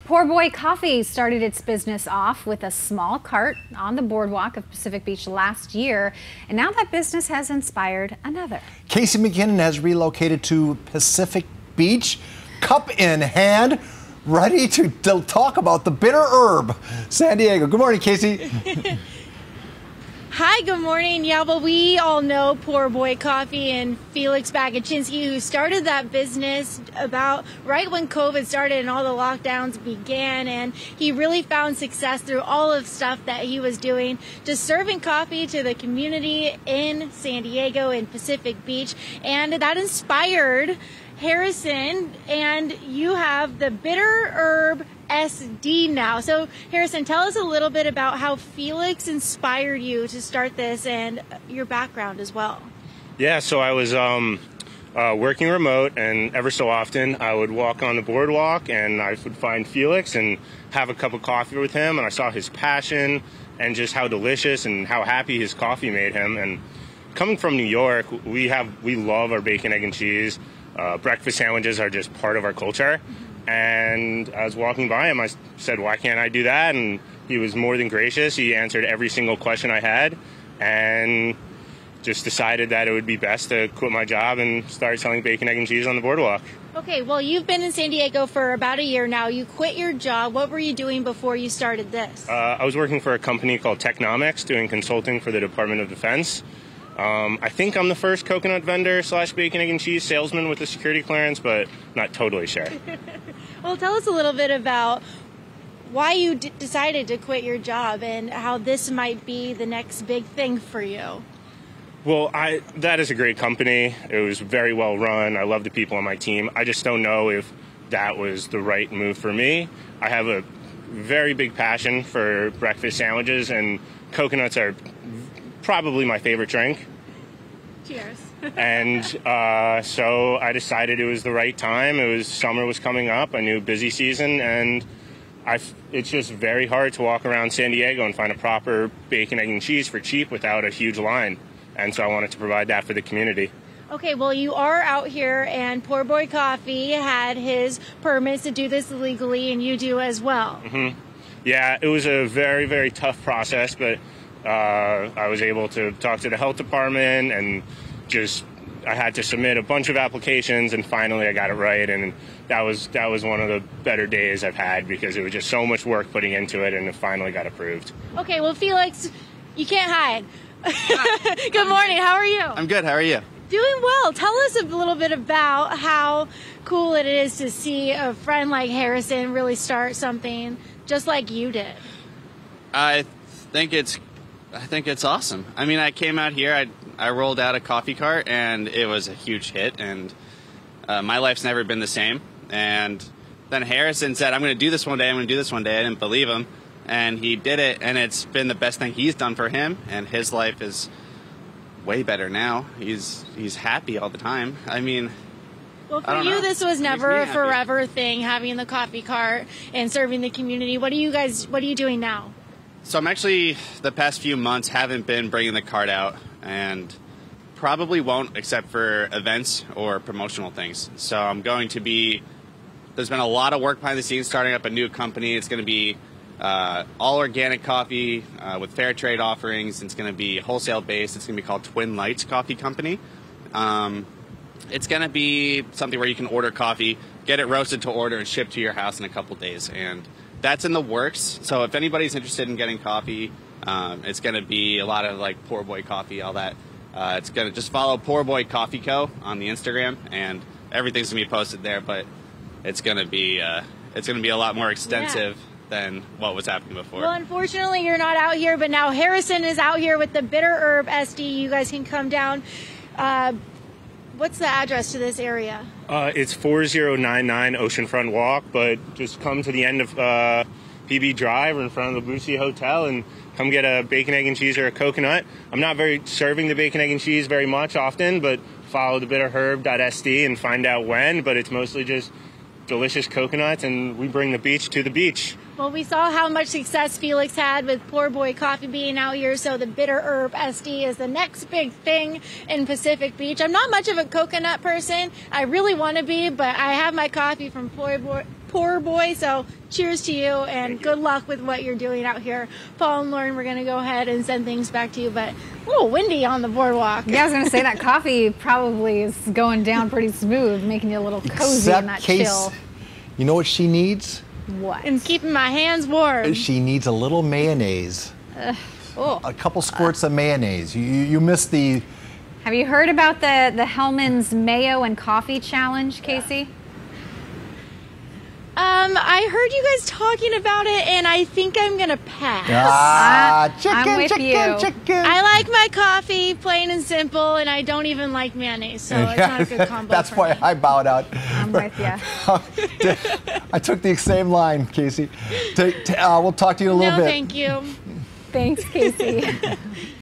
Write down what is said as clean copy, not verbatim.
Poor Boy Coffee started its business off with a small cart on the boardwalk of Pacific Beach last year, and now that business has inspired another. Casey McKinnon has relocated to Pacific Beach, cup in hand, ready to talk about the bitter herb. San Diego. Good morning, Casey. Hi, good morning. Yeah, well, we all know Poor Boy Coffee and Felix Bagachinsky, who started that business about right when COVID started and all the lockdowns began. And he really found success through all of stuff that he was doing, just serving coffee to the community in San Diego and Pacific Beach. And that inspired Harrison, and you have the Bitter Herb SD now. So Harrison, tell us a little bit about how Felix inspired you to start this and your background as well. Yeah, so I was working remote, and ever so often I would walk on the boardwalk and I would find Felix and have a cup of coffee with him, and I saw his passion and just how delicious and how happy his coffee made him. And coming from New York, we love our bacon, egg, and cheese. Breakfast sandwiches are just part of our culture. And I was walking by him, I said, why can't I do that? And he was more than gracious. He answered every single question I had, and just decided that it would be best to quit my job and start selling bacon, egg, and cheese on the boardwalk. Okay, well, you've been in San Diego for about a year now. You quit your job. What were you doing before you started this? I was working for a company called Technomics, doing consulting for the Department of Defense. I think I'm the first coconut vendor / bacon, egg, and cheese salesman with a security clearance, but not totally sure. Well, tell us a little bit about why you decided to quit your job and how this might be the next big thing for you. Well, that is a great company. It was very well run. I love the people on my team. I just don't know if that was the right move for me. I have a very big passion for breakfast sandwiches, and coconuts are probably my favorite drink. Cheers. And so I decided it was the right time. Summer was coming up, a new busy season, and it's just very hard to walk around San Diego and find a proper bacon, egg, and cheese for cheap without a huge line. And so I wanted to provide that for the community. Okay, well, you are out here, and Poor Boy Coffee had his permits to do this legally, and you do as well. Mm-hmm. Yeah, it was a very, very tough process, but I was able to talk to the health department, and I had to submit a bunch of applications, and finally I got it right. And that was one of the better days I've had, because it was just so much work putting into it, and it finally got approved. Okay, well, Felix, you can't hide. Good morning. How are you? I'm good. How are you? Doing well. Tell us a little bit about how cool it is to see a friend like Harrison really start something just like you did. I think it's awesome. I mean, I came out here, I rolled out a coffee cart, and it was a huge hit, and my life's never been the same. And then Harrison said, I'm going to do this one day, I didn't believe him, and he did it, and it's been the best thing he's done for him, and his life is way better now. He's happy all the time. I mean, well, for you, this was never a forever thing, having the coffee cart and serving the community. What are you doing now? So I'm actually, the past few months, haven't been bringing the cart out, and probably won't except for events or promotional things. So I'm going to be, there's been a lot of work behind the scenes starting up a new company. It's going to be all organic coffee with fair trade offerings. It's going to be wholesale based. It's going to be called Twin Lights Coffee Company. It's going to be something where you can order coffee, get it roasted to order, and shipped to your house in a couple days. And that's in the works. So if anybody's interested in getting coffee, it's going to be a lot of like Poor Boy Coffee, all that. It's going to just follow Poor Boy Coffee Co. on the Instagram, and everything's going to be posted there. But it's going to be a lot more extensive than what was happening before. Well, unfortunately, you're not out here, but now Harrison is out here with the Bitter Herb SD. You guys can come down. What's the address to this area? It's 4099 Oceanfront Walk, but just come to the end of PB Drive or in front of the Boussy Hotel and come get a bacon, egg, and cheese or a coconut. I'm not serving the bacon, egg, and cheese very much often, but follow the bitterherb.sd and find out when, but it's mostly just delicious coconuts, and we bring the beach to the beach. Well, we saw how much success Felix had with Poor Boy Coffee being out here, so the Bitter Herb SD is the next big thing in Pacific Beach. I'm not much of a coconut person. I really want to be, but I have my coffee from Poor poor boy. So cheers to you, and good luck with what you're doing out here. Paul and Lauren, we're going to go ahead and send things back to you, but a little windy on the boardwalk. Yeah, I was going to say that coffee probably is going down pretty smooth, making you a little cozy in that chill. You know what she needs? What? And keeping my hands warm. She needs a little mayonnaise. A couple squirts of mayonnaise. You missed the... Have you heard about the Hellman's Mayo and Coffee Challenge, Casey? I heard you guys talking about it, and I think I'm going to pass. Chicken, I'm with chicken, you. chicken. I like my coffee plain and simple, and I don't even like mayonnaise, so it's not a good combo. That's for why me. I bowed out. I'm with you. I took the same line, Casey. We'll talk to you in a little bit. No, thank you. Thanks, Casey.